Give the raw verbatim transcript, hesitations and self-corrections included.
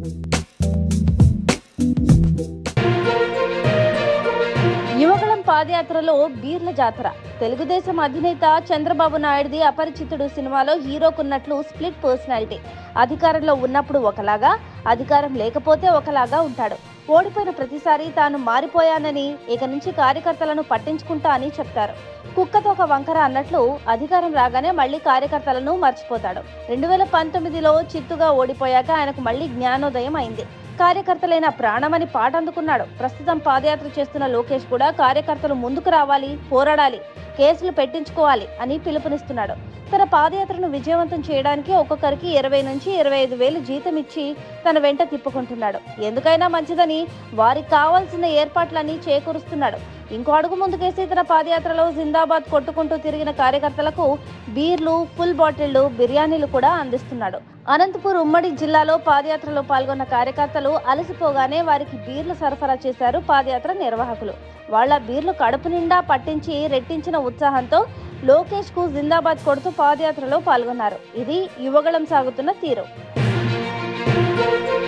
యువగళం పాదయాత్రలో బీర్ల జాతర. తెలుగుదేశం అధినేత చంద్రబాబు నాయుడుది అపరిచితుడు సినిమాలో హీరోకున్నట్లు స్ప్లిట్ పర్సనాలిటీ. అధికారంలో ఉన్నప్పుడు ఒకలాగా, అధికారం లేకపోతే ఒకలాగా ఉంటాడు. ఓడిపోయిన ప్రతిసారి తాను మారిపోయానని, ఇక నుంచి కార్యకర్తలను పట్టించుకుంటా అని చెప్తారు. కుక్కతో ఒక వంకర అన్నట్లు అధికారం రాగానే మళ్లీ కార్యకర్తలను మర్చిపోతాడు. రెండు వేల పంతొమ్మిదిలో చిత్తుగా ఓడిపోయాక ఆయనకు మళ్లీ జ్ఞానోదయం అయింది. కార్యకర్తలైన ప్రాణమని పాట అందుకున్నాడు. ప్రస్తుతం పాదయాత్ర చేస్తున్న లోకేష్ కూడా కార్యకర్తలు ముందుకు రావాలి, పోరాడాలి, కేసులు పెట్టించుకోవాలి అని పిలుపునిస్తున్నాడు. తన పాదయాత్రను విజయవంతం చేయడానికి ఒక్కొక్కరికి ఇరవై నుంచి ఇరవై ఐదు వేలు జీతం ఇచ్చి తన వెంట తిప్పుకుంటున్నాడు. ఎందుకైనా మంచిదని వారికి కావాల్సిన ఏర్పాట్లన్నీ చేకూరుస్తున్నాడు. ఇంకో అడుగు ముందుకేసి తన పాదయాత్రలో జిందాబాద్ కొట్టుకుంటూ తిరిగిన కార్యకర్తలకు బీర్లు, ఫుల్ బాటిళ్లు, బిర్యానీలు కూడా అందిస్తున్నాడు. అనంతపూర్ ఉమ్మడి జిల్లాలో పాదయాత్రలో పాల్గొన్న కార్యకర్తలు అలసిపోగానే వారికి బీర్లు సరఫరా చేశారు పాదయాత్ర నిర్వాహకులు. వాళ్ల బీర్లు కడుపు నిండా పట్టించి రెట్టించిన ఉత్సాహంతో లోకేష్ కు జిందాబాద్ కొడుతూ పాదయాత్రలో పాల్గొన్నారు. ఇది యువగళం సాగుతున్న తీరు.